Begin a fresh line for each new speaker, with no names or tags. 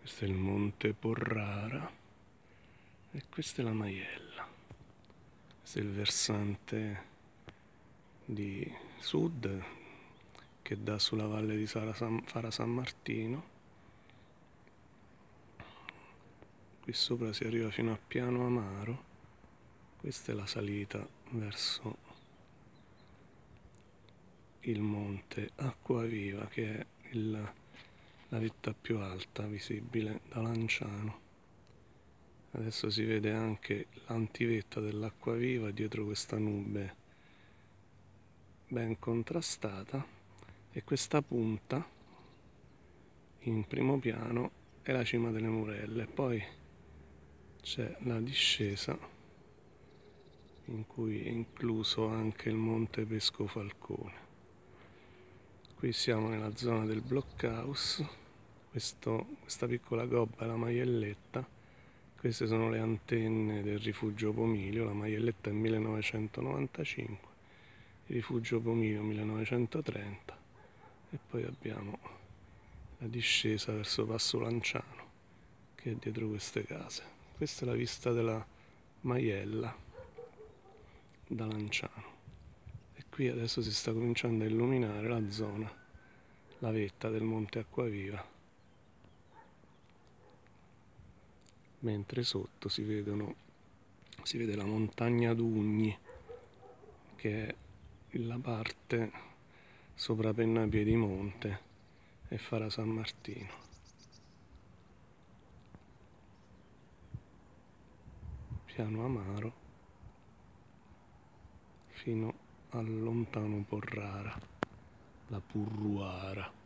Questo è il Monte Porrara e questa è la Maiella. Questo è il versante di sud che dà sulla valle di Fara San Martino. Qui sopra si arriva fino a Piano Amaro. Questa è la salita verso il monte Acquaviva, che è la vetta più alta visibile da Lanciano. Adesso si vede anche l'antivetta dell'Acquaviva dietro questa nube ben contrastata, e questa punta in primo piano è la cima delle Murelle. Poi c'è la discesa in cui è incluso anche il Monte Pescofalcone. Qui siamo nella zona del blockhouse. Questa piccola gobba è la Maielletta. Queste sono le antenne del rifugio Pomilio. La Maielletta è 1995, il rifugio Pomilio 1930, e poi abbiamo la discesa verso Passo Lanciano che è dietro queste case. Questa è la vista della Maiella da Lanciano, e qui adesso si sta cominciando a illuminare la zona, la vetta del Monte Acquaviva, mentre sotto si vede la montagna d'Ugni, che è la parte sopra Penna Piedimonte e Fara San Martino. Piano Amaro fino al lontano Porrara, la Purruara.